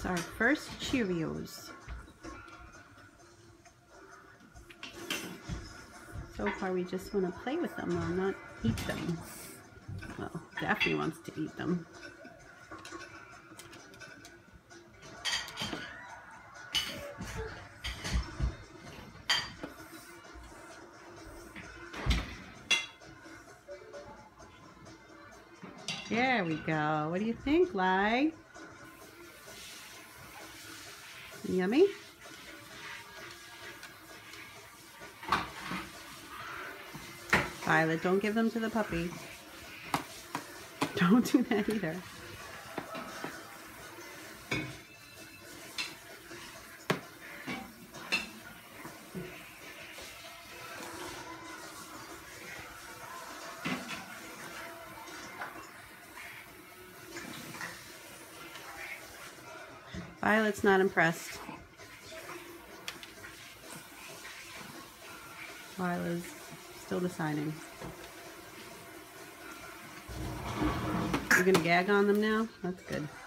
our first Cheerios. So far we just want to play with them or not eat them. Well, Daphne wants to eat them. There we go. What do you think, Lai? Yummy? Violet, don't give them to the puppy. Don't do that either. Violet's not impressed. Violet's still deciding. You're gonna gag on them now? That's good.